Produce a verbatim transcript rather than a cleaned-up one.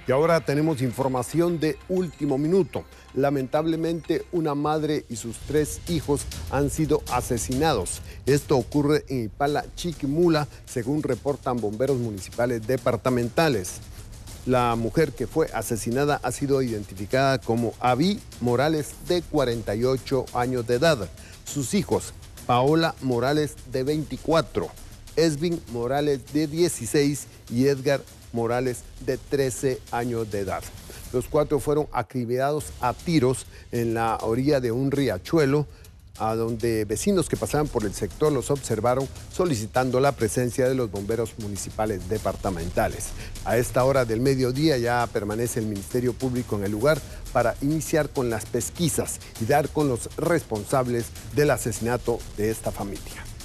Y ahora tenemos información de último minuto. Lamentablemente, una madre y sus tres hijos han sido asesinados. Esto ocurre en Ipala, Chiquimula, según reportan bomberos municipales departamentales. La mujer que fue asesinada ha sido identificada como Abby Morales, de cuarenta y ocho años de edad. Sus hijos, Paola Morales, de veinticuatro, Esvin Morales, de dieciséis, y Edgar Morales, de trece años de edad. Los cuatro fueron acribillados a tiros en la orilla de un riachuelo, a donde vecinos que pasaban por el sector los observaron, solicitando la presencia de los bomberos municipales departamentales. A esta hora del mediodía ya permanece el Ministerio Público en el lugar para iniciar con las pesquisas y dar con los responsables del asesinato de esta familia.